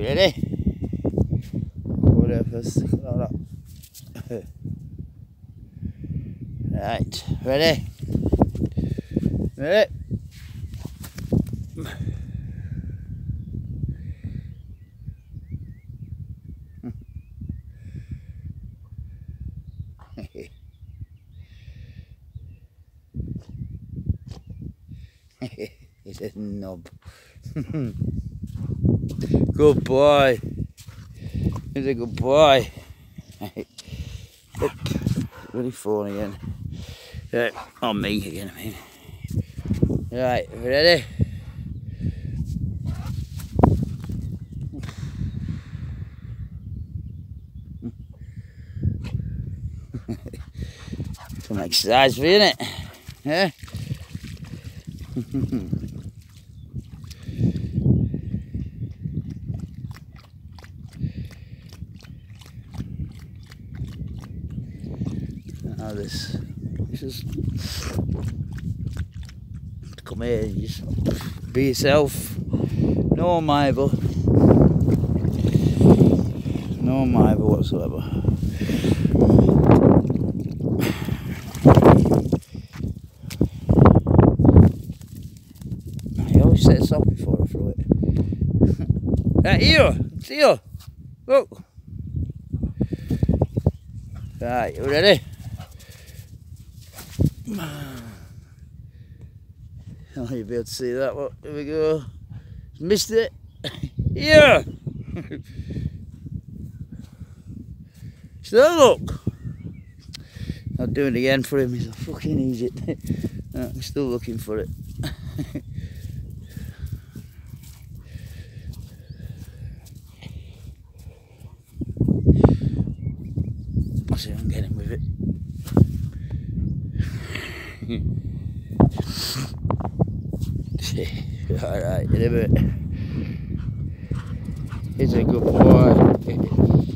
ready? Whatever, stick it like that. Right, ready? Ready? He's a knob. Good boy. He's a good boy. Really falling again. Right, on me again, I mean. Right, ready? Some exercise for you, innit? Yeah? Now this is come here, just be yourself. No Bible. No Bible whatsoever. I always set this off before I throw it. Right, here, see you. Look. Right, you ready? Oh, you'll be able to see that. Well, here we go. Missed it. Yeah. So look. I'll do it again for him. He's a fucking idiot. I'm still looking for it. I'll see if I can get him with it. Alright, in a bit. He's a good boy.